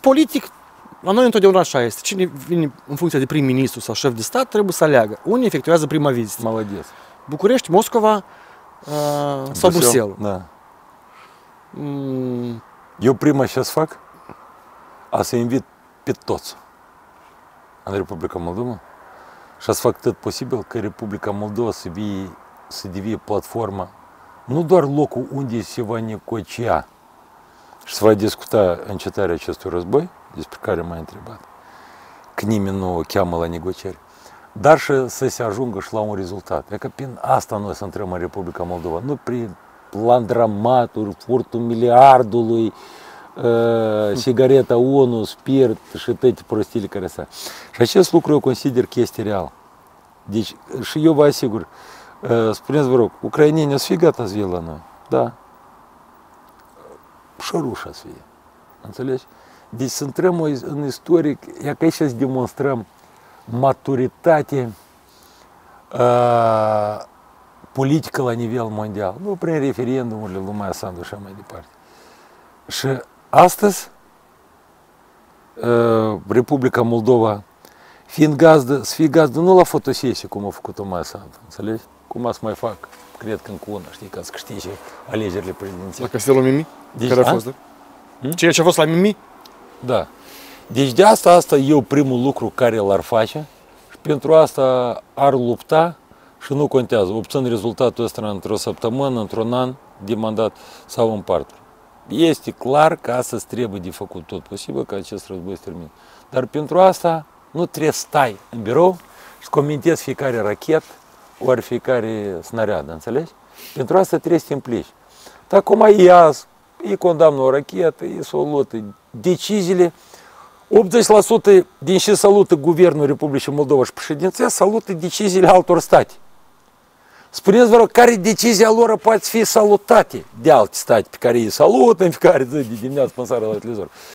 politic, la noi întotdeauna așa este. Cine vine în funcție de prim-ministru sau șef de stat trebuie să aleagă. Unii efectuează prima vizită. Молодец. București, Moscova sau Bruxelles. Da. Eu prima ce să fac? A să invit pe toți în Republica Moldova și să fac tot posibil ca Republica Moldova să devie platforma, nu doar locul unde se va negocia și se va discuta încetarea acestui război, despre care m-ai întrebat, că nimeni nu o cheamă la negocieri, dar și să se ajungă și la un rezultat. E că prin asta noi să intrăm în Republica Moldova, nu prin landramaturi, furtul miliardului, sigareta ONU, spirit și toate prostile care sunt. Și acest lucru eu consider că este real. Deci, și eu vă asigur, spuneți vă rog, ucrainenii o să fie gata să vie la noi? Da. Și rușa să fie. Înțelegi? Deci să intrăm în istorie, e că aici să demonstrăm maturitate politică la nivel mondial. Nu prin referendumurile lui Maia Sandu și așa mai departe. Și astăzi, Republica Moldova, fiind gazdă, să fie gazdă nu la fotosesie, cum a făcut-o Maia Sandu, înțelegi? Cum să mai fac, cred că încă una, știi, ca să câștige alegerile prezidențiale. La Castelul Mimi? Deci, care a fost, da? Ceea ce a fost la Mimi? Da. Deci de asta eu primul lucru care l-ar face și pentru asta ar lupta și nu contează. Obțin rezultatul ăsta într-o săptămână, într-un an de mandat sau în parte. Este clar că astăzi trebuie de făcut tot posibil ca acest război să termine. Dar pentru asta nu trebuie să stai în birou și să comentezi fiecare rachetă ori fiecare snariadă, înțelegi? Pentru asta trebuie să te implici. Dar acum îi condamnă o rachetă, îi salută deciziile. 80% din ce salută Guvernul Republicii Moldova și președinția salută deciziile altor state. Spuneți, vă rog, care decizia lor poate fi salutate de alte state pe care îi salută în fiecare zi de dimineață până seara la televizor.